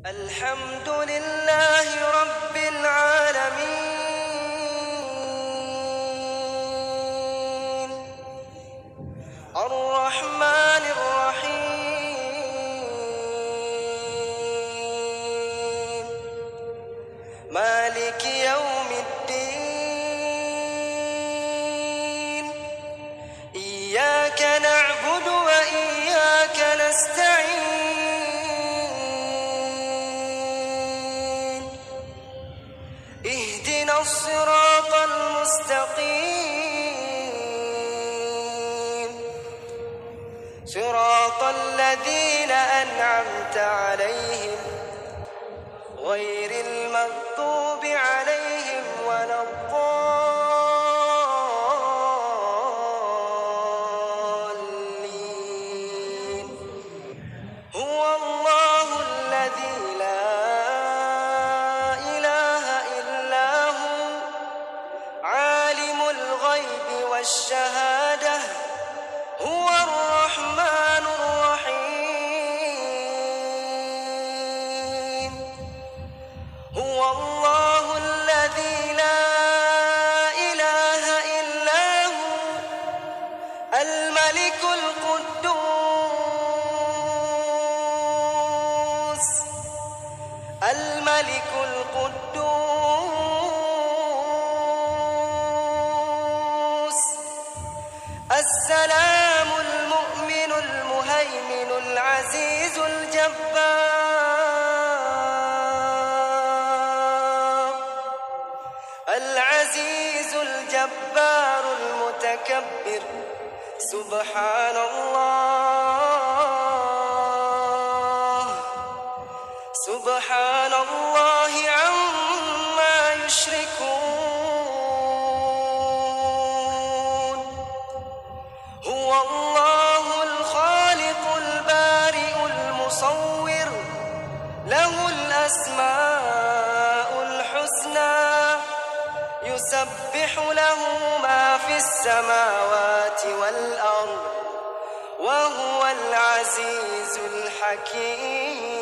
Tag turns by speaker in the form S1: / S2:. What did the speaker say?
S1: الحمد لله رب العالمين الرحمن الرحيم مالك يوم الدين إياك نعبد وإياك نستعين اهدنا الصراط المستقيم صراط الذين أنعمت عليهم غير المغضوب عليهم ولا الضالين هو الله الذي لا إله إلا هو عالم الغيب والشهادة هو الرحمن الرحيم هو الله الذي لا إله إلا هو الملك القدوس السلام المؤمن المهيمن العزيز الجبار المتكبر سبحان الله عما يشركون هو الله الخالق البارئ المصور له الأسماء الحسنى يسبح له ما في السماوات والأرض وهو العزيز الحكيم